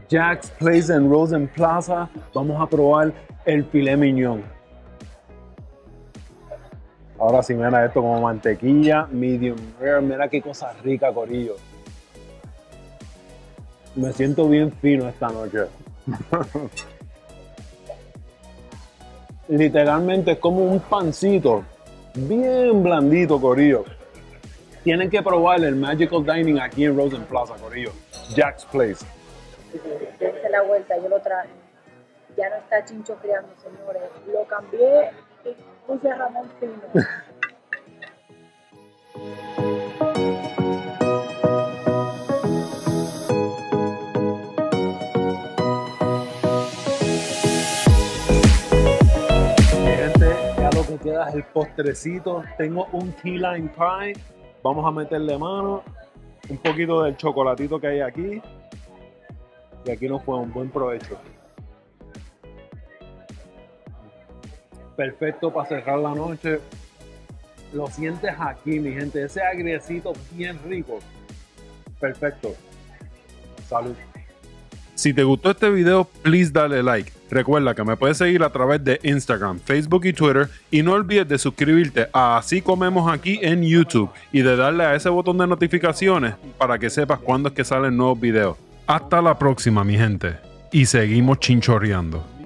Jack's Place en Rosen Plaza. Vamos a probar el filet mignon. Ahora sí, mira esto como mantequilla, medium rare. Mira qué cosa rica, corillo. Me siento bien fino esta noche. Literalmente es como un pancito. Bien blandito, corillo. Tienen que probar el Magical Dining aquí en Rosen Plaza, corillo. Jack's Place. Dense la vuelta, yo lo traje. Ya no está Chincho criando, señores. Lo cambié y puse a Ramón Fino. Mi gente, ya lo que queda es el postrecito. Tengo un key lime pie. Vamos a meterle mano. Un poquito del chocolatito que hay aquí. Y aquí nos fue un buen provecho. Perfecto para cerrar la noche. Lo sientes aquí, mi gente. Ese agriecito bien rico. Perfecto. Salud. Si te gustó este video, please dale like. Recuerda que me puedes seguir a través de Instagram, Facebook y Twitter. Y no olvides de suscribirte a Así Comemos Aquí en YouTube. Y de darle a ese botón de notificaciones para que sepas cuándo es que salen nuevos videos. Hasta la próxima, mi gente. Y seguimos chinchorreando.